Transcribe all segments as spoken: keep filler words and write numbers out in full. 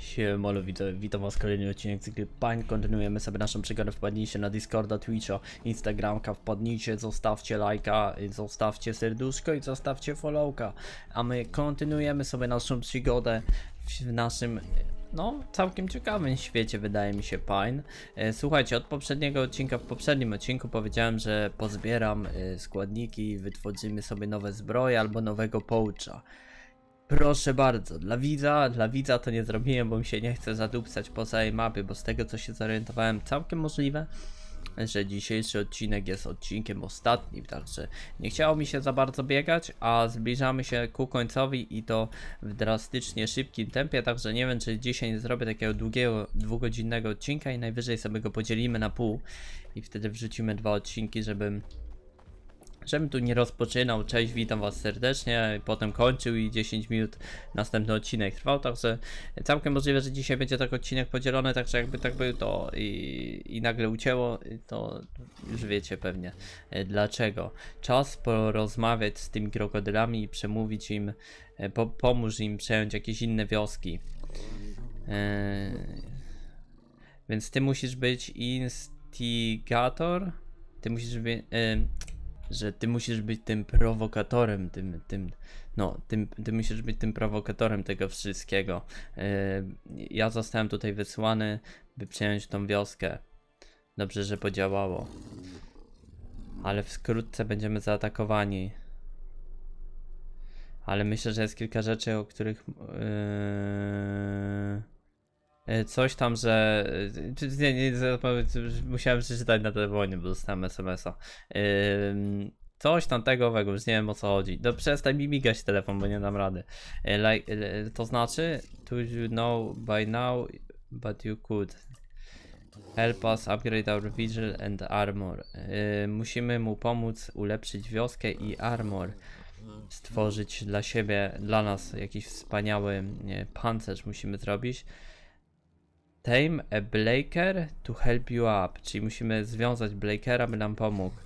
Siemolo, witam, witam was w kolejnym odcinek z gry Pań. Kontynuujemy sobie naszą przygodę. Wpadnijcie na Discorda, Twitcha, Instagramka, wpadnijcie, zostawcie lajka, zostawcie serduszko i zostawcie followka. A my kontynuujemy sobie naszą przygodę w naszym, no, całkiem ciekawym świecie, wydaje mi się, Pań. Słuchajcie, od poprzedniego odcinka, w poprzednim odcinku powiedziałem, że pozbieram składniki i wytworzymy sobie nowe zbroje albo nowego poacha. Proszę bardzo, dla widza, dla widza to nie zrobiłem, bo mi się nie chce zadupcać po całej mapie, bo z tego co się zorientowałem, całkiem możliwe, że dzisiejszy odcinek jest odcinkiem ostatnim, także nie chciało mi się za bardzo biegać, a zbliżamy się ku końcowi i to w drastycznie szybkim tempie, także nie wiem, czy dzisiaj nie zrobię takiego długiego, dwugodzinnego odcinka i najwyżej sobie go podzielimy na pół i wtedy wrzucimy dwa odcinki, żeby Żebym tu nie rozpoczynał, cześć, witam was serdecznie, potem kończył i dziesięć minut następny odcinek trwał, także całkiem możliwe, że dzisiaj będzie tak odcinek podzielony, także jakby tak był to i, i nagle ucięło, to już wiecie pewnie dlaczego. Czas porozmawiać z tymi krokodylami i przemówić im, po, pomóż im przejąć jakieś inne wioski. Eee, więc ty musisz być instigator, ty musisz być... Eee, że ty musisz być tym prowokatorem, tym, tym, no, tym, ty musisz być tym prowokatorem tego wszystkiego. Yy, ja zostałem tutaj wysłany, by przejąć tą wioskę. Dobrze, że podziałało. Ale wkrótce będziemy zaatakowani. Ale myślę, że jest kilka rzeczy, o których... Yy... Coś tam, że... Nie, nie, musiałem przeczytać na telefonie, bo dostałem es em es a. Yy... Coś tam tego owego, już nie wiem o co chodzi. No przestań mi migać telefon, bo nie dam rady. Like, to znaczy, to you know by now, but you could. Help us upgrade our vigil and armor. Yy, musimy mu pomóc ulepszyć wioskę i armor. Stworzyć dla siebie, dla nas jakiś wspaniały nie, pancerz musimy zrobić. Tame a Blaker to help you up, czyli musimy związać Blakera, by nam pomógł.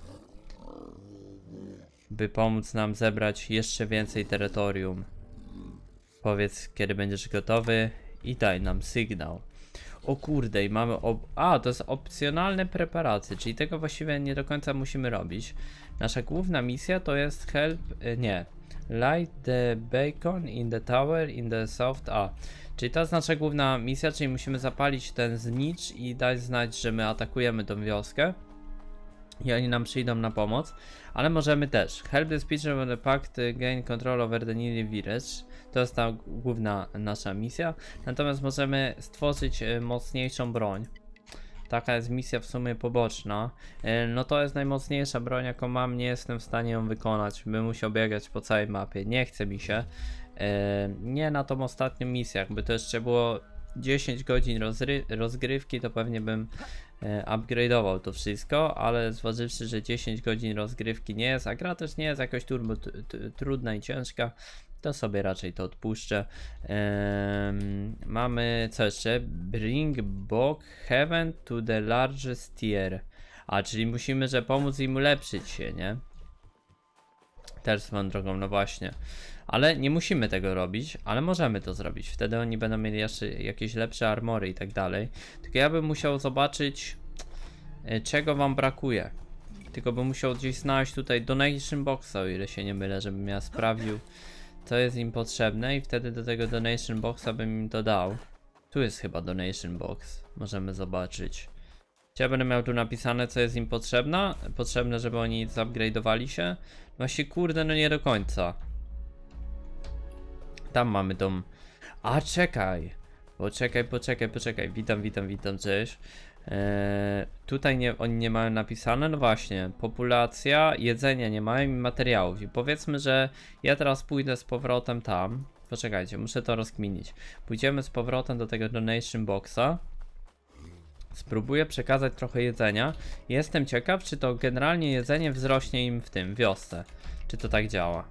By pomóc nam zebrać jeszcze więcej terytorium. Powiedz, kiedy będziesz gotowy i daj nam sygnał. O kurde, i mamy ob... A, to jest opcjonalne preparacje, czyli tego właściwie nie do końca musimy robić. Nasza główna misja to jest help... nie. Light the beacon in the tower in the south... A. Czyli to jest nasza główna misja, czyli musimy zapalić ten znicz i dać znać, że my atakujemy tą wioskę. I oni nam przyjdą na pomoc. Ale możemy też help the speaker of the pact gain control over the nearby village. To jest ta główna nasza misja. Natomiast możemy stworzyć mocniejszą broń. Taka jest misja w sumie poboczna. No to jest najmocniejsza broń, jaką mam. Nie jestem w stanie ją wykonać. Bym musiał biegać po całej mapie. Nie chce mi się. Nie na tą ostatnią misję. Jakby to jeszcze było dziesięć godzin rozgrywki, to pewnie bym upgrade'ował to wszystko, ale zważywszy, że dziesięć godzin rozgrywki nie jest, a gra też nie jest jakoś turbo trudna i ciężka, to sobie raczej to odpuszczę. Um, mamy co jeszcze? Bring Bog Heaven to the largest tier. A, czyli musimy, że pomóc im ulepszyć się, nie? Też swoją drogą, no właśnie. Ale nie musimy tego robić, ale możemy to zrobić. Wtedy oni będą mieli jeszcze jakieś lepsze armory i tak dalej. Tylko ja bym musiał zobaczyć, czego wam brakuje. Tylko bym musiał gdzieś znaleźć tutaj donation boxa, o ile się nie mylę, żebym ja sprawdził, co jest im potrzebne i wtedy do tego donation boxa bym im to dał. Tu jest chyba donation box, możemy zobaczyć. Ja będę miał tu napisane, co jest im potrzebne. Potrzebne, żeby oni zupgrade'owali się. Właśnie kurde, no nie do końca. Tam mamy tą... A czekaj! Poczekaj, poczekaj, poczekaj. Witam, witam, witam, cześć. Eee, tutaj nie, oni nie mają napisane, no właśnie. Populacja, jedzenia nie mają i materiałów. I powiedzmy, że ja teraz pójdę z powrotem tam. Poczekajcie, muszę to rozkminić. Pójdziemy z powrotem do tego donation boxa. Spróbuję przekazać trochę jedzenia. Jestem ciekaw, czy to generalnie jedzenie wzrośnie im w tym, wiosce. Czy to tak działa.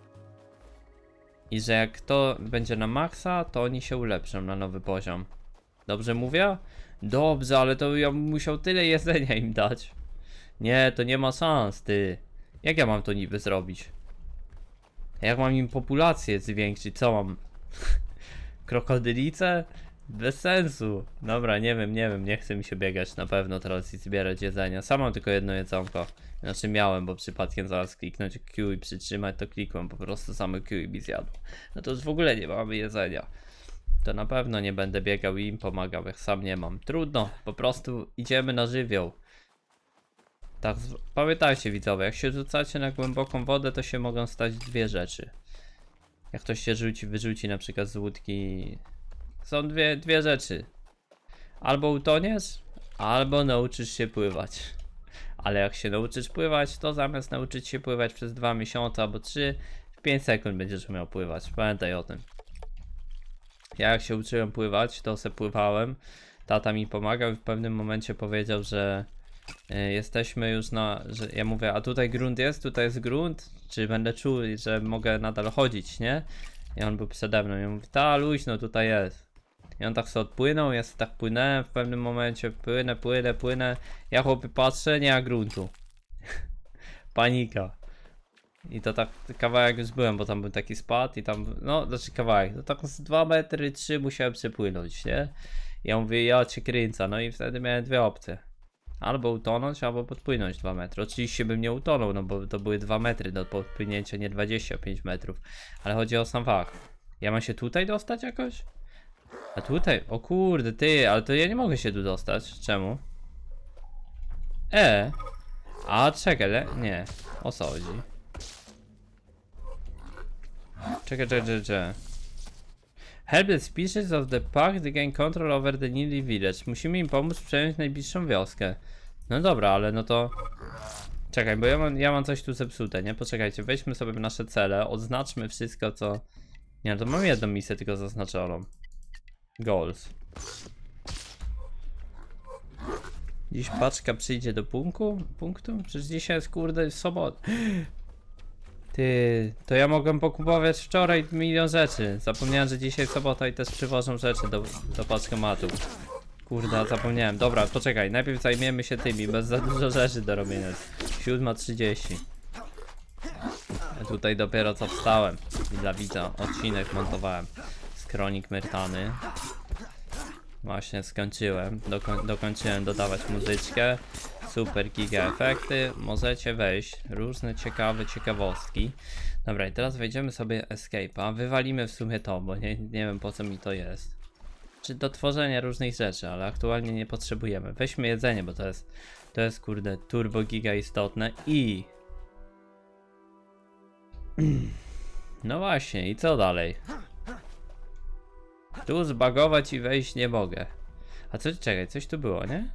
I że jak to będzie na maksa, to oni się ulepszą na nowy poziom. Dobrze mówię? Dobrze, ale to ja bym musiał tyle jedzenia im dać. Nie, to nie ma szans, ty. Jak ja mam to niby zrobić? Jak mam im populację zwiększyć? Co mam? Krokodylice? Bez sensu. Dobra, nie wiem, nie wiem, nie chce mi się biegać na pewno teraz i zbierać jedzenia. Sam mam tylko jedno jedzonko. Znaczy miałem, bo przypadkiem zaraz kliknąć Q i przytrzymać, to klikłem po prostu same Q i mi zjadł. No to już w ogóle nie mamy jedzenia. To na pewno nie będę biegał i im pomagał, jak sam nie mam. Trudno, po prostu idziemy na żywioł. Tak, pamiętajcie widzowie, jak się rzucacie na głęboką wodę, to się mogą stać dwie rzeczy. Jak ktoś się rzuci, wyrzuci na przykład z łódki. Są dwie, dwie rzeczy. Albo utoniesz, albo nauczysz się pływać. Ale jak się nauczysz pływać, to zamiast nauczyć się pływać przez dwa miesiące albo trzy, w pięć sekund będziesz umiał pływać. Pamiętaj o tym. Ja jak się uczyłem pływać, to se pływałem. Tata mi pomagał i w pewnym momencie powiedział, że y, jesteśmy już na... Że ja mówię, a tutaj grunt jest? Tutaj jest grunt? Czy będę czuł, że mogę nadal chodzić, nie? I on był przede mną i mówi, ta luźno tutaj jest. I on tak sobie odpłynął, ja sobie tak płynąłem w pewnym momencie, płynę, płynę, płynę. Ja chłopie patrzę, nie ma gruntu. Panika. I to tak kawałek już byłem, bo tam był taki spad i tam, no znaczy kawałek, to tak z dwa metry, trzy musiałem przepłynąć, nie? I ja mówię, ja cię kręcę, no i wtedy miałem dwie opcje. Albo utonąć, albo podpłynąć dwa metry. Oczywiście bym nie utonął, no bo to były dwa metry do podpłynięcia, nie dwadzieścia pięć metrów. Ale chodzi o sam fakt. Ja mam się tutaj dostać jakoś? A tutaj? O kurde, ty, ale to ja nie mogę się tu dostać. Czemu? E. A czekaj, le? Nie. O co chodzi? Czekaj, czekaj, czekaj, czekaj. Help the species of the pack to gain control over the nearby village. Musimy im pomóc przejąć najbliższą wioskę. No dobra, ale no to... Czekaj, bo ja mam, ja mam coś tu zepsute, nie? Poczekajcie, weźmy sobie nasze cele, odznaczmy wszystko, co... Nie, to mam jedną misję tylko zaznaczoną. Goals. Dziś paczka przyjdzie do punktu? Punktu? Przecież dzisiaj jest kurde sobota. Ty, to ja mogłem pokupować wczoraj milion rzeczy. Zapomniałem, że dzisiaj sobota i też przywożą rzeczy do, do paczkomatu. Kurde, zapomniałem. Dobra, poczekaj, najpierw zajmiemy się tymi, bez za dużo rzeczy do robienia. siódma trzydzieści. Ja tutaj dopiero co wstałem i dla widza odcinek montowałem z Kronik Myrtany. Właśnie skończyłem, Doko dokończyłem dodawać muzyczkę. Super giga efekty, możecie wejść, różne ciekawe ciekawostki. Dobra, i teraz wejdziemy sobie escape'a, wywalimy w sumie to, bo nie, nie wiem po co mi to jest. Czy do tworzenia różnych rzeczy, ale aktualnie nie potrzebujemy. Weźmy jedzenie, bo to jest, to jest kurde turbo giga istotne i... No właśnie, i co dalej? Tu zbagować i wejść nie mogę. A co, czekaj, coś tu było, nie?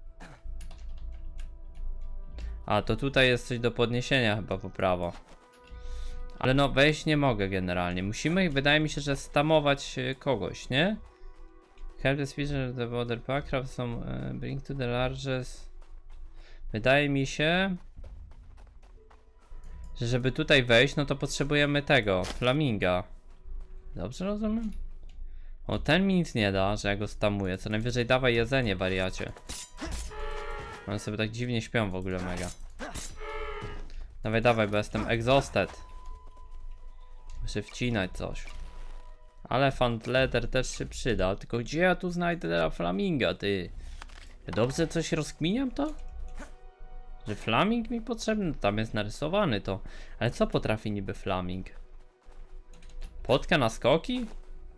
A, to tutaj jest coś do podniesienia chyba po prawo. Ale no, wejść nie mogę generalnie. Musimy, wydaje mi się, że stamować kogoś, nie? Help the species of the water pack some uh, bring to the largest. Wydaje mi się, że żeby tutaj wejść, no to potrzebujemy tego, flaminga. Dobrze rozumiem? O, ten mi nic nie da, że ja go stamuję. Co najwyżej dawaj jedzenie, wariacie. One sobie tak dziwnie śpią w ogóle mega. Dawaj, dawaj, bo jestem exhausted. Muszę wcinać coś. Ale Fund Letter też się przyda. Tylko gdzie ja tu znajdę dla flaminga, ty? Ja dobrze coś rozkminiam to? Że flaming mi potrzebny? Tam jest narysowany to. Ale co potrafi niby flaming? Podka na skoki?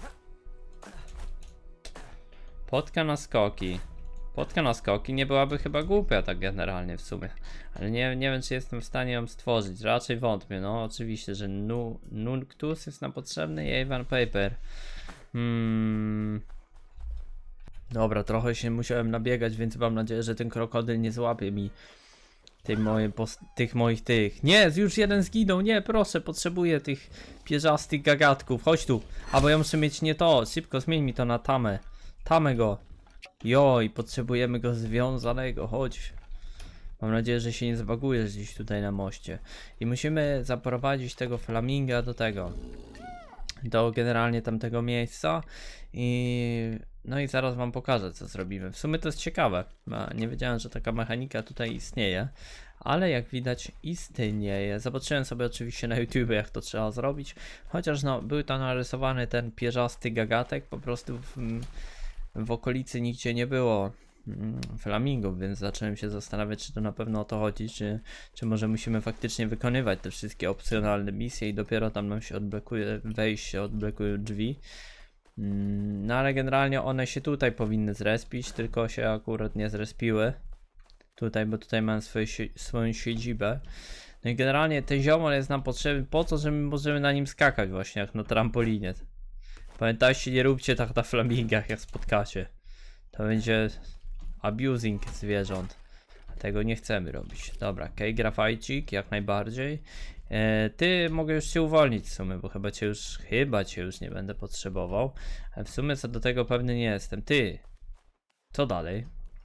Podka na skoki. Podka na skoki nie byłaby chyba głupia tak generalnie w sumie. Ale nie, nie wiem czy jestem w stanie ją stworzyć. Raczej wątpię. No oczywiście, że nu, Nunctus jest nam potrzebny i Avon Paper. Hmm. Dobra, trochę się musiałem nabiegać, więc mam nadzieję, że ten krokodyl nie złapie mi tych, moje, tych moich tych. Nie, już jeden zginął. Nie, proszę, potrzebuję tych pierzastych gagatków. Chodź tu. A bo ja muszę mieć nie to. Szybko zmień mi to na tamę. Tamę go. Joj, potrzebujemy go związanego, chodź. Mam nadzieję, że się nie zbagujesz gdzieś tutaj na moście. I musimy zaprowadzić tego flaminga do tego. Do generalnie tamtego miejsca. I... No i zaraz wam pokażę, co zrobimy. W sumie to jest ciekawe. Nie wiedziałem, że taka mechanika tutaj istnieje. Ale jak widać istnieje. Zobaczyłem sobie oczywiście na YouTube, jak to trzeba zrobić. Chociaż no, był tam narysowany ten pierzasty gagatek po prostu w... w okolicy nigdzie nie było mm, flamingów, więc zacząłem się zastanawiać, czy to na pewno o to chodzi, czy, czy może musimy faktycznie wykonywać te wszystkie opcjonalne misje i dopiero tam nam się odblokuje wejście, odblokują drzwi. Mm, no ale generalnie one się tutaj powinny zrespić, tylko się akurat nie zrespiły. Tutaj, bo tutaj mam swoje, swoją siedzibę. No i generalnie ten ziomor jest nam potrzebny po to, że my możemy na nim skakać właśnie, jak na trampolinie. Pamiętajcie, nie róbcie tak na flamingach, jak spotkacie. To będzie abusing zwierząt. Tego nie chcemy robić. Dobra, okej, grafajcik, jak najbardziej. E, ty mogę już się uwolnić w sumie, bo chyba cię już, chyba cię już nie będę potrzebował. Ale w sumie co do tego pewny nie jestem. Ty, co dalej?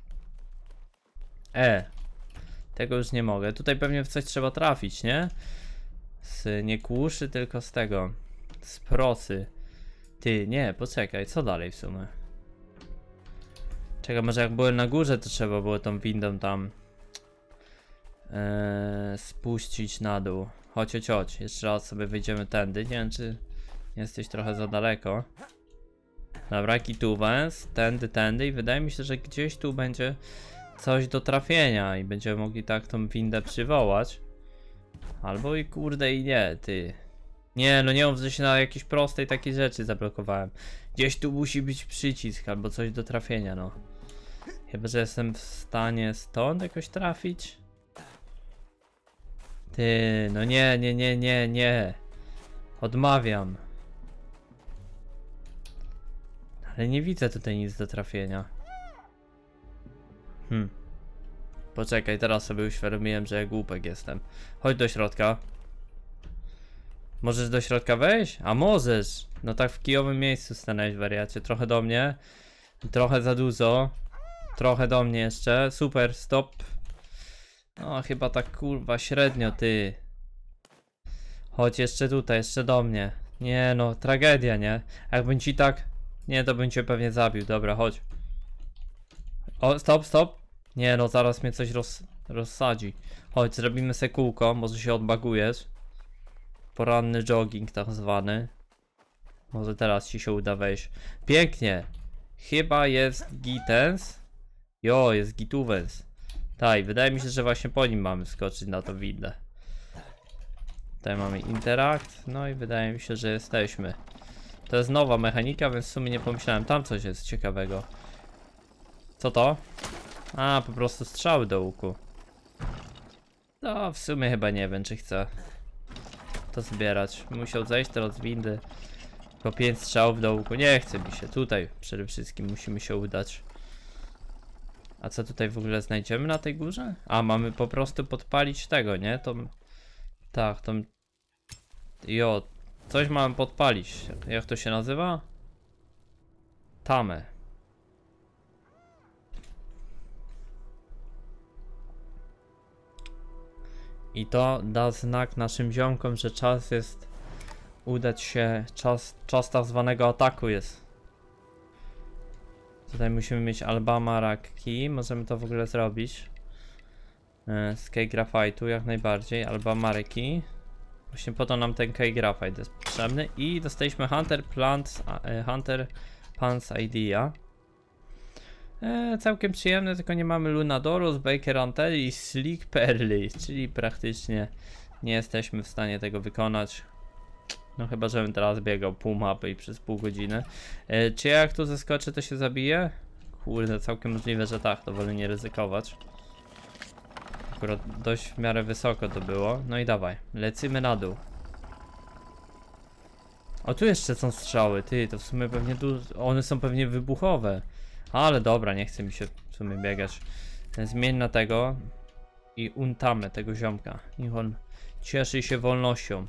E, tego już nie mogę. Tutaj pewnie w coś trzeba trafić, nie? Z nie kłuszy, tylko z tego. Z prosy. Ty, nie, poczekaj, co dalej w sumie? Czekaj, może jak byłem na górze, to trzeba było tą windą tam ee, spuścić na dół. Chodź, chodź, chodź. Jeszcze raz sobie wyjdziemy tędy. Nie wiem, czy jesteś trochę za daleko. Dobra, jaki tu węz? Tędy, tędy i wydaje mi się, że gdzieś tu będzie coś do trafienia i będziemy mogli tak tą windę przywołać. Albo i kurde i nie, ty. Nie, no nie mów, że się na jakiejś prostej takiej rzeczy zablokowałem. Gdzieś tu musi być przycisk albo coś do trafienia, no. Chyba, że jestem w stanie stąd jakoś trafić. Ty, no nie, nie, nie, nie, nie. Odmawiam. Ale nie widzę tutaj nic do trafienia. Hmm. Poczekaj, teraz sobie uświadomiłem, że ja głupek jestem. Chodź do środka. Możesz do środka wejść? A możesz! No tak w kijowym miejscu stanąłeś, wariacie. Trochę do mnie. Trochę za dużo. Trochę do mnie jeszcze. Super, stop. No chyba tak kurwa średnio, ty. Chodź jeszcze tutaj, jeszcze do mnie. Nie no, tragedia, nie? Jakbym ci tak... Nie, to bym cię pewnie zabił. Dobra, chodź. O, stop, stop. Nie no, zaraz mnie coś roz, rozsadzi. Chodź, zrobimy se kółko, może się odbagujesz. Poranny jogging tak zwany. Może teraz ci się uda wejść. Pięknie. Chyba jest gitens. Jo, jest gituwens. Tak, wydaje mi się, że właśnie po nim mamy skoczyć na to windę. Tutaj mamy interakt. No i wydaje mi się, że jesteśmy. To jest nowa mechanika, więc w sumie nie pomyślałem. Tam coś jest ciekawego. Co to? A, po prostu strzały do łuku. No, w sumie chyba nie wiem, czy chcę to zbierać. Musiał zejść teraz z windy. Po pięć strzałów do łuku. Nie chce mi się. Tutaj przede wszystkim musimy się udać. A co tutaj w ogóle znajdziemy na tej górze? A, mamy po prostu podpalić tego, nie? To... Tak, to... Jo, coś mamy podpalić. Jak to się nazywa? Tamę. I to da znak naszym ziomkom, że czas jest udać się, czas, czas tak zwanego ataku jest. Tutaj musimy mieć Albama Rakki, możemy to w ogóle zrobić. Yy, z K-Graphite'u jak najbardziej, Albama Rakki. Właśnie po to nam ten K-Graphite jest potrzebny. I dostaliśmy Hunter Plants, yy, Hunter Plants Idea. E, całkiem przyjemne, tylko nie mamy Lunadorus, Baker Antelli i Slick Perly, czyli praktycznie nie jesteśmy w stanie tego wykonać. No chyba, żebym teraz biegał pół mapy i przez pół godziny. E, czy jak tu zeskoczę, to się zabije? Kurde, całkiem możliwe, że tak, to wolę nie ryzykować. Akurat dość w miarę wysoko to było. No i dawaj, lecimy na dół. O, tu jeszcze są strzały, ty, to w sumie pewnie tu, one są pewnie wybuchowe. Ale dobra, nie chce mi się w sumie biegać. Zmień na tego i untamy tego ziomka. Niech on cieszy się wolnością.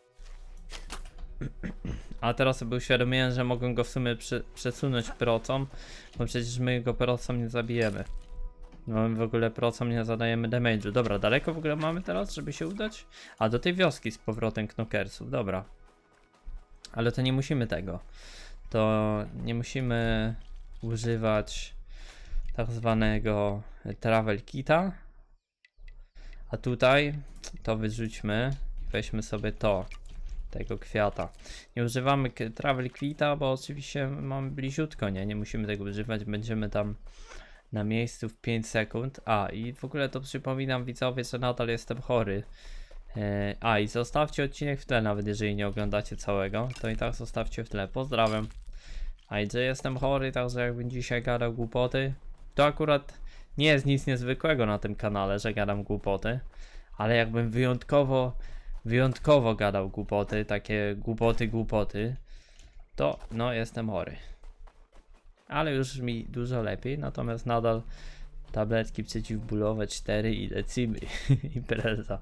A teraz sobie uświadomiłem, że mogę go w sumie prze przesunąć procą, bo przecież my go procą nie zabijemy. No my w ogóle procą nie zadajemy damage'u. Dobra, daleko w ogóle mamy teraz, żeby się udać? A do tej wioski z powrotem Knockersów, dobra. Ale to nie musimy tego. To nie musimy używać tak zwanego travel kita. A tutaj to wyrzućmy. Weźmy sobie to. tego kwiata. Nie używamy travel quita, bo oczywiście mamy bliziutko, nie? Nie musimy tego używać, będziemy tam na miejscu w pięć sekund. A i w ogóle to przypominam widzowie, że nadal jestem chory. E, a i zostawcie odcinek w tle, nawet jeżeli nie oglądacie całego, to i tak zostawcie w tle. Pozdrawiam. A i że jestem chory, także jakbym dzisiaj gadał głupoty, to akurat nie jest nic niezwykłego na tym kanale, że gadam głupoty, ale jakbym wyjątkowo, wyjątkowo gadał głupoty, takie głupoty, głupoty, to no jestem chory. Ale już mi dużo lepiej, natomiast nadal tabletki przeciwbólowe cztery i lecimy. Impreza.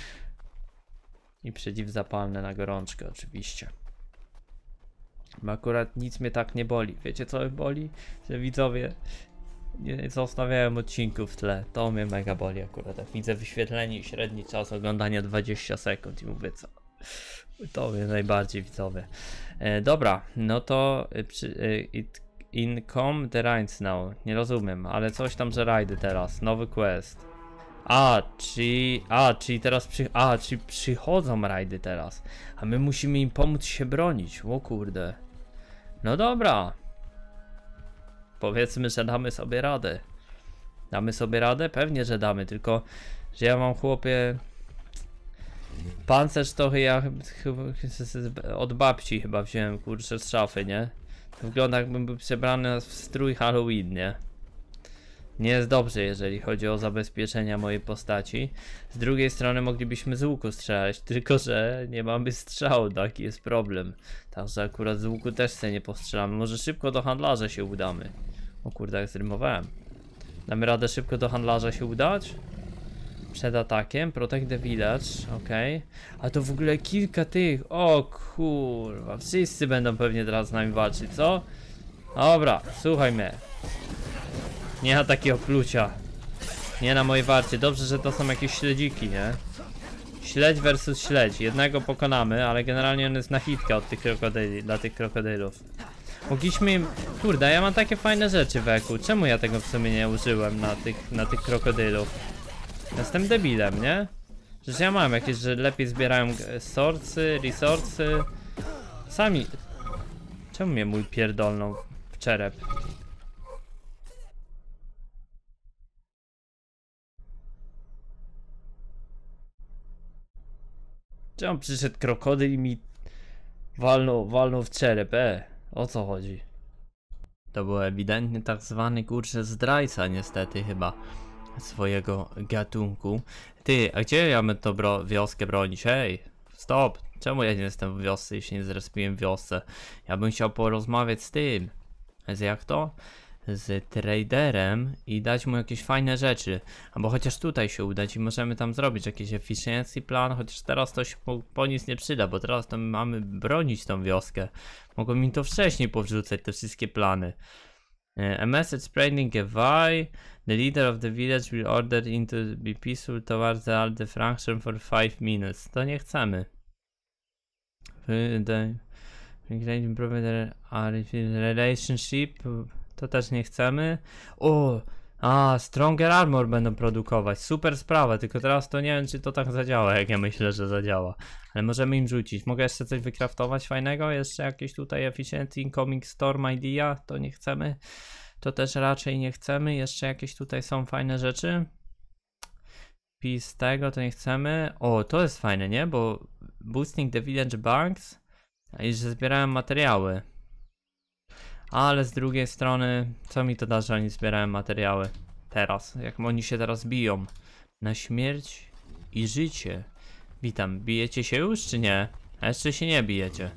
I przeciwzapalne na gorączkę oczywiście. Bo akurat nic mnie tak nie boli. Wiecie co mnie boli? Że widzowie nie zostawiałem odcinków w tle. To mnie mega boli akurat. Jak widzę wyświetlenie i średni czas oglądania dwadzieścia sekund i mówię co. To mnie najbardziej widzowie. E, dobra, no to e, przy, e, it, income the rides now. Nie rozumiem, ale coś tam, że rajdy teraz. Nowy quest. A, czyli, a, czyli teraz przy, a, czyli przychodzą rajdy teraz. A my musimy im pomóc się bronić. O kurde. No dobra. Powiedzmy, że damy sobie radę. Damy sobie radę? Pewnie, że damy, tylko że ja mam chłopie pancerz to ja chyba od babci chyba wziąłem, kurczę, z szafy, nie? To wygląda jakbym był przebrany w strój Halloween, nie? Nie jest dobrze, jeżeli chodzi o zabezpieczenia mojej postaci. Z drugiej strony moglibyśmy z łuku strzelać, tylko że nie mamy strzału, taki jest problem. Także akurat z łuku też sobie nie postrzelamy. Może szybko do handlarza się udamy. O kurde, jak zrymowałem. Damy radę szybko do handlarza się udać? Przed atakiem, protect the village, okej. Okay. A to w ogóle kilka tych, o kurwa, wszyscy będą pewnie teraz z nami walczyć, co? Dobra, słuchaj mnie. Nie ma takiego plucia. Nie na mojej warcie. Dobrze, że to są jakieś śledziki, nie? Śledź versus śledź. Jednego pokonamy, ale generalnie on jest na hitkę od tych krokodyli, dla tych krokodylów. Mogliśmy im... Kurde, ja mam takie fajne rzeczy w eku. Czemu ja tego w sumie nie użyłem na tych, na tych krokodylów? Jestem debilem, nie? Przecież ja mam jakieś, że lepiej zbierają sorcy, resourcy. Sami... Czemu mnie mój pierdolną w czerep? Czemu przyszedł krokodyl i mi walnął, walnął w czerep, e? O co chodzi? To był ewidentnie tak zwany kurczę zdrajca niestety chyba swojego gatunku. Ty, a gdzie ja bym to bro wioskę bronić? Hej, stop! Czemu ja nie jestem w wiosce, jeśli nie zrespiłem w wiosce? Ja bym chciał porozmawiać z tym. Z jak to? Z traderem i dać mu jakieś fajne rzeczy. Albo chociaż tutaj się udać i możemy tam zrobić jakiś efficiency plan, chociaż teraz to się po, po nic nie przyda, bo teraz to mamy bronić tą wioskę. Mogą mi to wcześniej powrzucać, te wszystkie plany. A message spreading a why. The leader of the village will order into be peaceful towards the Alde Frankstrom for five minutes. To nie chcemy. The relationship. To też nie chcemy. O, a Stronger Armor będą produkować. Super sprawa, tylko teraz to nie wiem, czy to tak zadziała, jak ja myślę, że zadziała. Ale możemy im rzucić. Mogę jeszcze coś wykraftować fajnego? Jeszcze jakieś tutaj Efficiency Incoming Storm Idea? To nie chcemy. To też raczej nie chcemy. Jeszcze jakieś tutaj są fajne rzeczy. Piece tego to nie chcemy. O, to jest fajne, nie? Bo Boosting the Village Banks. I że zbierałem materiały. Ale z drugiej strony, co mi to da, że oni zbierają materiały teraz, jak oni się teraz biją na śmierć i życie. Witam, bijecie się już czy nie? A jeszcze się nie bijecie.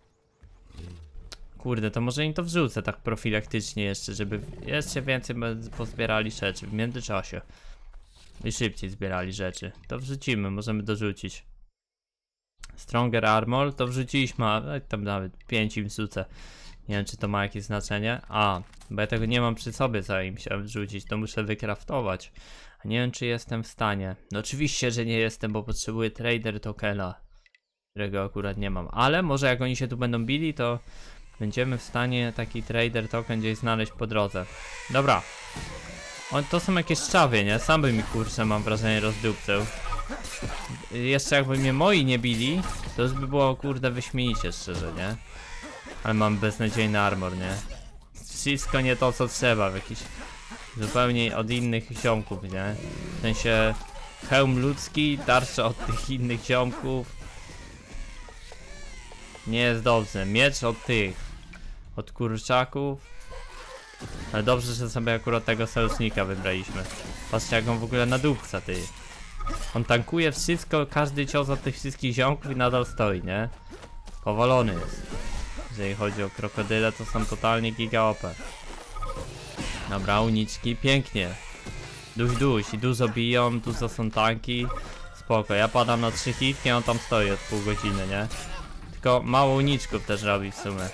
Kurde, to może im to wrzucę tak profilaktycznie jeszcze, żeby jeszcze więcej pozbierali rzeczy w międzyczasie. I szybciej zbierali rzeczy. To wrzucimy, możemy dorzucić. Stronger Armor, to wrzuciliśmy, a tam nawet pięć im wrzucę. Nie wiem, czy to ma jakieś znaczenie. A, bo ja tego nie mam przy sobie, zanim się wrzucić, to muszę wykraftować. A nie wiem, czy jestem w stanie. No oczywiście, że nie jestem, bo potrzebuję trader tokena, którego akurat nie mam. Ale może jak oni się tu będą bili, to będziemy w stanie taki trader token gdzieś znaleźć po drodze. Dobra. O, to są jakieś szczawie, nie? Sam by mi kurczę, mam wrażenie, rozdupceł. jeszcze jakby mnie moi nie bili, to już by było kurde wyśmienicie szczerze, nie? Ale mam beznadziejny armor, nie? Wszystko nie to co trzeba, w jakiś zupełnie od innych ziomków, nie? W sensie hełm ludzki, tarcza od tych innych ziomków. Nie jest dobrze, miecz od tych, od kurczaków. Ale dobrze, że sobie akurat tego sojusznika wybraliśmy. Patrzcie jak on w ogóle nadupca, ty. On tankuje wszystko, każdy cios od tych wszystkich ziomków i nadal stoi, nie? Powalony jest. Jeżeli chodzi o krokodyle, to są totalnie giga O P. Dobra, uniczki, pięknie. Duś, duś i dużo biją, dużo są tanki. Spoko, ja padam na trzy hitki, a on tam stoi od pół godziny, nie? Tylko mało uniczków też robi w sumie.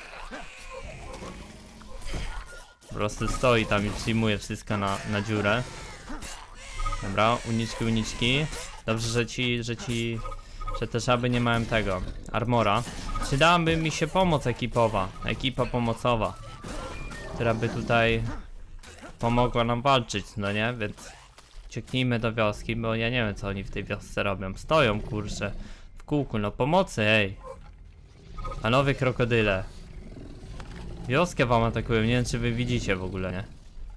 Po prostu stoi tam i przyjmuje wszystko na, na dziurę. Dobra, uniczki, uniczki. Dobrze, że ci, że ci, że te żaby nie mają tego, armora. Przydałaby mi się pomoc ekipowa, ekipa pomocowa, która by tutaj pomogła nam walczyć, no nie? Więc ucieknijmy do wioski, bo ja nie wiem co oni w tej wiosce robią. Stoją, kurczę, w kółku, no pomocy, ej. Panowie krokodyle. Wioskę wam atakują, nie wiem czy wy widzicie w ogóle, nie?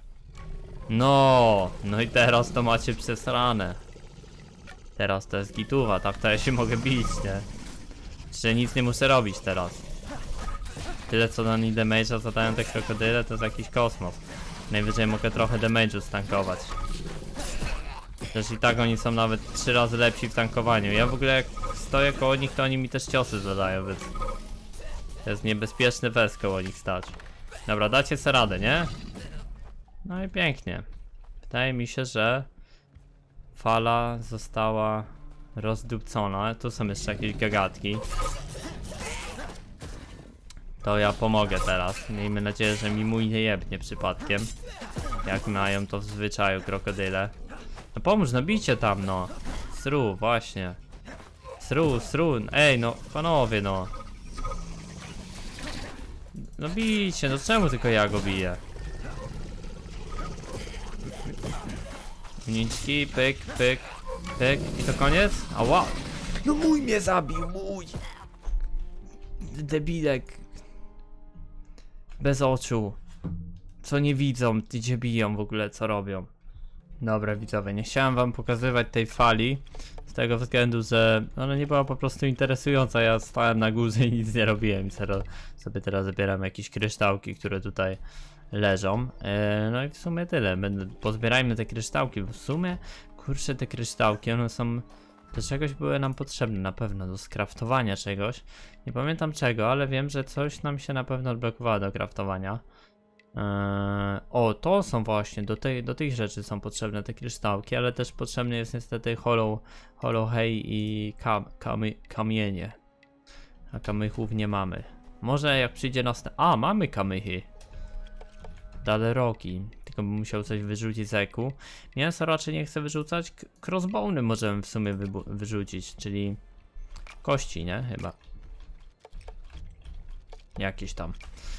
No, no i teraz to macie przesrane. Teraz to jest gituwa, tak to ja się mogę bić, nie? Że nic nie muszę robić teraz. Tyle co na nie damage'a zadają te krokodyle, to jest jakiś kosmos. Najwyżej mogę trochę damage'u stankować. Też i tak oni są nawet trzy razy lepsi w tankowaniu. Ja w ogóle jak stoję koło nich, to oni mi też ciosy zadają, więc to jest niebezpieczny wes koło nich stać. Dobra, dacie sobie radę, nie? No i pięknie. Wydaje mi się, że fala została rozdupcona. Tu są jeszcze jakieś gagatki. To ja pomogę teraz. Miejmy nadzieję, że mi mój nie jebnie przypadkiem. Jak mają to w zwyczaju krokodyle. No pomóż, no bijcie tam, no. Sru, właśnie. Sru, sru. Ej, no panowie, no. No bijcie, no czemu tylko ja go biję? Niczki, pyk, pyk, pyk. I to koniec? Ała! No mój mnie zabił, mój! Debilek. Bez oczu. Co nie widzą, gdzie biją w ogóle, co robią. Dobra widzowie, nie chciałem wam pokazywać tej fali. Z tego względu, że ona nie była po prostu interesująca. Ja stałem na górze i nic nie robiłem. Sobie teraz zabieram jakieś kryształki, które tutaj leżą. Eee, no i w sumie tyle. Pozbierajmy te kryształki. W sumie, kurczę, te kryształki, one są... Do czegoś były nam potrzebne na pewno, do skraftowania czegoś. Nie pamiętam czego, ale wiem, że coś nam się na pewno odblokowało do kraftowania. Eee, o, to są właśnie, do, tej, do tych rzeczy są potrzebne te kryształki, ale też potrzebny jest niestety hollow, hollow hay i kam, kamy, kamienie. A kamychów nie mamy. Może jak przyjdzie następny... A, mamy kamychy. Daleroki. Tylko bym musiał coś wyrzucić z eku. Mięso raczej nie chcę wyrzucać. Crossbony możemy w sumie wyrzucić, czyli kości, nie? Chyba. Jakieś tam.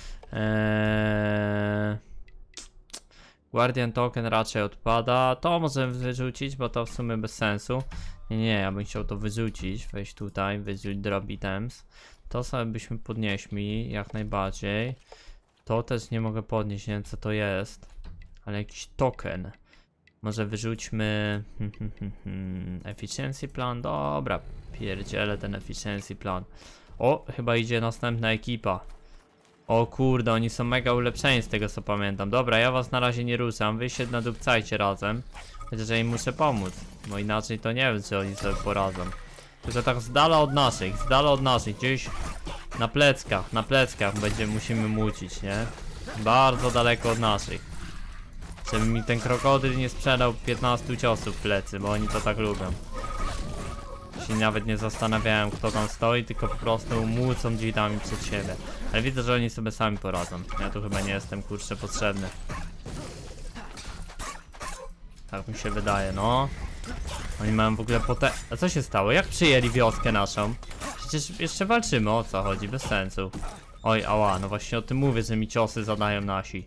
Eee... Guardian Token raczej odpada. To możemy wyrzucić, bo to w sumie bez sensu. Nie, nie, ja bym chciał to wyrzucić. Wejść tutaj, wyrzucić drop items. To sobie byśmy podnieśli jak najbardziej. To też nie mogę podnieść, nie wiem co to jest. Ale jakiś token. Może wyrzućmy... Efficiency plan? Dobra, pierdzielę ten efficiency plan. O, chyba idzie następna ekipa. O kurde, oni są mega ulepszeni z tego co pamiętam. Dobra, ja was na razie nie ruszam, wy się nadupcajcie razem. Chociaż ja im muszę pomóc, bo inaczej to nie wiem czy oni sobie poradzą. Tylko tak z dala od naszych, z dala od naszych, gdzieś na pleckach, na pleckach będziemy, musimy mucić, nie? Bardzo daleko od naszych. Żeby mi ten krokodyl nie sprzedał piętnastu ciosów w plecy, bo oni to tak lubią. Się nawet nie zastanawiałem kto tam stoi, tylko po prostu młócą drzwiami przed siebie. Ale widzę, że oni sobie sami poradzą. Ja tu chyba nie jestem kurczę potrzebny. Tak mi się wydaje, no. Oni mają w ogóle potę... A co się stało? Jak przyjęli wioskę naszą? Przecież jeszcze walczymy, o co chodzi, bez sensu. Oj, ała, no właśnie o tym mówię, że mi ciosy zadają nasi.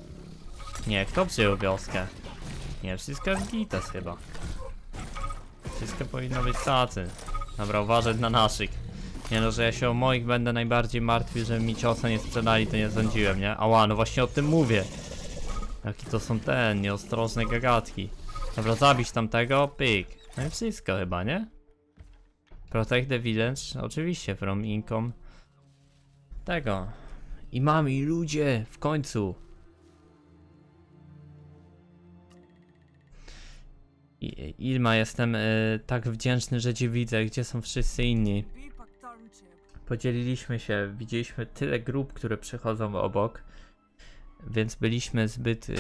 Nie, kto przyjął wioskę? Nie, wszystko jest gites chyba. Wszystko powinno być tacy. Dobra, uważać na naszych. Nie no, że ja się o moich będę najbardziej martwił, że mi ciosa nie sprzedali, to nie sądziłem, nie? Ała, no właśnie o tym mówię. Jakie to są te nieostrożne gagatki. Dobra, zabić tamtego, pyk. No i wszystko chyba, nie? Protect the village, oczywiście, from income. Tego. I mamy, i ludzie, w końcu. I, Ilma, jestem y, tak wdzięczny, że cię widzę. Gdzie są wszyscy inni? Podzieliliśmy się, widzieliśmy tyle grup, które przechodzą obok. Więc byliśmy zbyt y,